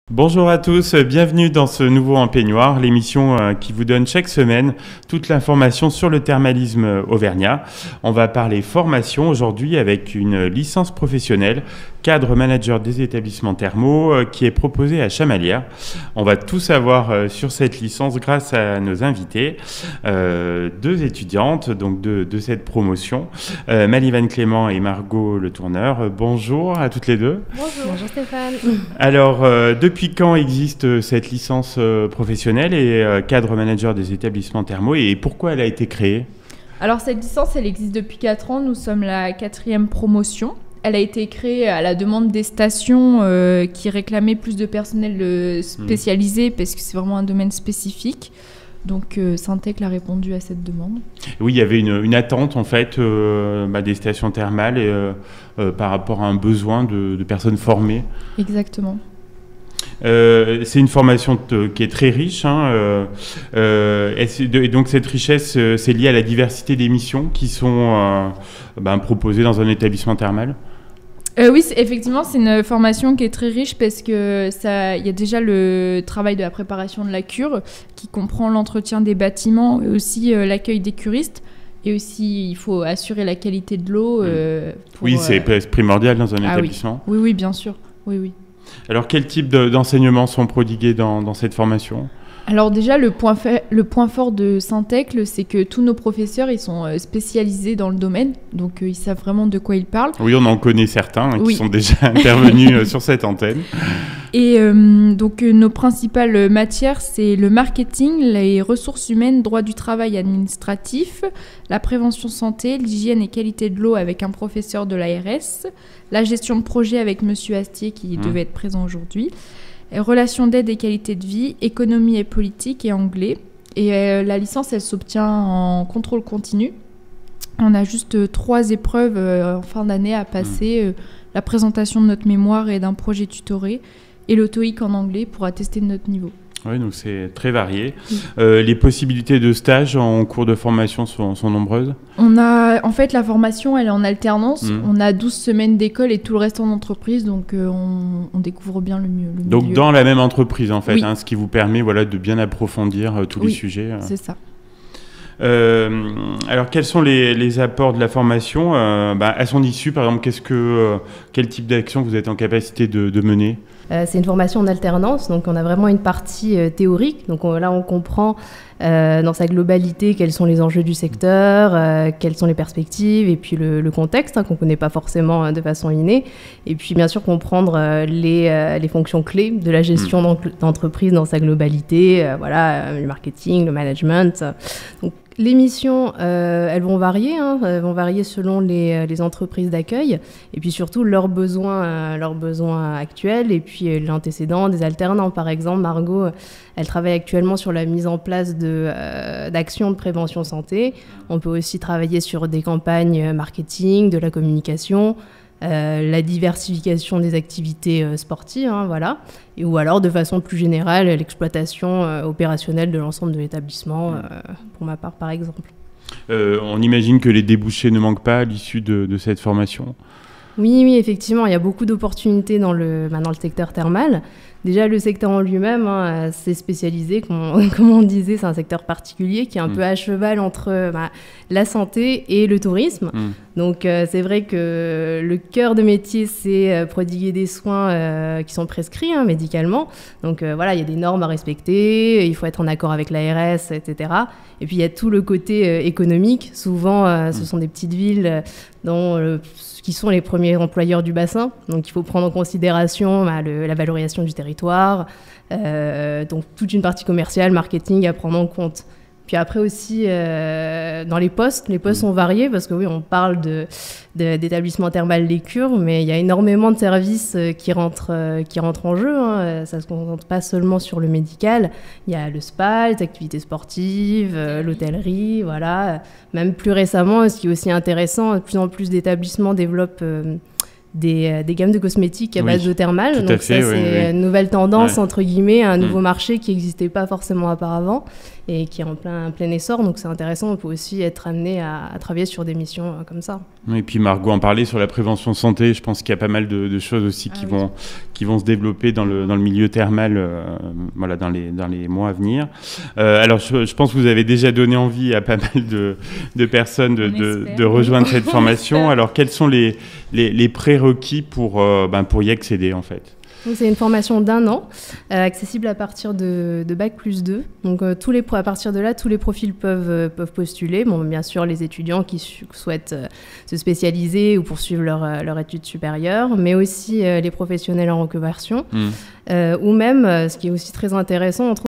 Bonjour à tous, bienvenue dans ce nouveau En Peignoir, l'émission qui vous donne chaque semaine toute l'information sur le thermalisme auvergnat. On va parler formation aujourd'hui avec une licence professionnelle, cadre manager des établissements thermaux, qui est proposée à Chamalières. On va tout savoir sur cette licence grâce à nos invités, deux étudiantes donc de cette promotion, Malivane Clément et Margot Le Tourneur. Bonjour à toutes les deux. Bonjour. Bonjour Stéphane. Alors, depuis quand existe cette licence professionnelle et cadre manager des établissements thermaux et pourquoi elle a été créée ? Alors cette licence, elle existe depuis 4 ans. Nous sommes la 4e promotion. Elle a été créée à la demande des stations qui réclamaient plus de personnel spécialisé parce que c'est vraiment un domaine spécifique. Donc Syntec a répondu à cette demande. Oui, il y avait une attente en fait des stations thermales par rapport à un besoin de personnes formées. Exactement. C'est une formation qui est très riche, et donc cette richesse, c'est lié à la diversité des missions qui sont proposées dans un établissement thermal. Oui, effectivement, c'est une formation qui est très riche parce que il y a déjà le travail de la préparation de la cure qui comprend l'entretien des bâtiments et aussi l'accueil des curistes. Et aussi, il faut assurer la qualité de l'eau. Oui, c'est primordial dans un établissement. Oui. Oui, bien sûr. Oui. Alors, quel type d'enseignements sont prodigués dans cette formation ? Alors déjà, le point fort de Syntec, c'est que tous nos professeurs, ils sont spécialisés dans le domaine, donc ils savent vraiment de quoi ils parlent. Oui, on en connaît certains qui sont déjà intervenus sur cette antenne. Et donc nos principales matières, c'est le marketing, les ressources humaines, droit du travail administratif, la prévention santé, l'hygiène et qualité de l'eau avec un professeur de l'ARS, la gestion de projet avec Monsieur Astier qui devait être présent aujourd'hui, relations d'aide et qualité de vie, économie et politique et anglais. Et la licence, elle s'obtient en contrôle continu. On a juste 3 épreuves en fin d'année à passer, la présentation de notre mémoire et d'un projet tutoré, et le TOEIC en anglais pour attester de notre niveau. Oui, donc c'est très varié. Les possibilités de stage en cours de formation sont nombreuses. En fait, la formation, elle est en alternance. On a 12 semaines d'école et tout le reste en entreprise, donc on découvre bien le mieux. Donc dans la même entreprise, en fait, ce qui vous permet de bien approfondir tous les sujets. C'est ça. Alors, quels sont les apports de la formation à son issue, par exemple, quel type d'action vous êtes en capacité de mener ? C'est une formation en alternance, donc on a vraiment une partie théorique. Donc là, on comprend dans sa globalité quels sont les enjeux du secteur, quelles sont les perspectives et puis le contexte qu'on ne connaît pas forcément de façon innée. Et puis bien sûr comprendre les fonctions clés de la gestion d'entreprise dans sa globalité, le marketing, le management. Donc, les missions, elles vont varier, selon les entreprises d'accueil et puis surtout leurs besoins actuels et puis l'antécédent des alternants. Par exemple, Margot, elle travaille actuellement sur la mise en place d'actions de prévention santé. On peut aussi travailler sur des campagnes marketing, de la communication, la diversification des activités sportives, ou alors de façon plus générale l'exploitation opérationnelle de l'ensemble de l'établissement, pour ma part par exemple. On imagine que les débouchés ne manquent pas à l'issue de cette formation. Oui, effectivement, il y a beaucoup d'opportunités dans le secteur thermal. Déjà, le secteur en lui-même, c'est spécialisé, comme on disait, c'est un secteur particulier qui est un peu à cheval entre la santé et le tourisme. Donc, c'est vrai que le cœur de métier, c'est prodiguer des soins qui sont prescrits médicalement. Donc, il y a des normes à respecter, il faut être en accord avec l'ARS, etc. Et puis, il y a tout le côté économique. Souvent, ce sont des petites villes qui sont les premiers employeurs du bassin. Donc, il faut prendre en considération la valorisation du territoire, donc toute une partie commerciale, marketing à prendre en compte. Puis après aussi, dans les postes sont variés parce que oui, on parle d'établissements thermales des cures, mais il y a énormément de services qui rentrent en jeu. Ça ne se concentre pas seulement sur le médical. Il y a le spa, les activités sportives, l'hôtellerie, voilà. Même plus récemment, ce qui est aussi intéressant, de plus en plus d'établissements développent des gammes de cosmétiques à base de thermal. Donc ça, c'est une nouvelle tendance, entre guillemets, un nouveau marché qui n'existait pas forcément auparavant. et qui est en plein essor. Donc c'est intéressant, on peut aussi être amené à travailler sur des missions comme ça. Et puis Margot en parlait sur la prévention santé, je pense qu'il y a pas mal de choses aussi qui vont se développer dans le milieu thermal voilà, dans les mois à venir. Alors je pense que vous avez déjà donné envie à pas mal de personnes de rejoindre cette formation. Alors quels sont les prérequis pour y accéder en fait? Donc, c'est une formation d'1 an, accessible à partir de Bac+2. Donc, à partir de là, tous les profils peuvent postuler. Bon, bien sûr, les étudiants qui souhaitent se spécialiser ou poursuivre leur étude supérieure, mais aussi les professionnels en reconversion. Ou même, ce qui est aussi très intéressant,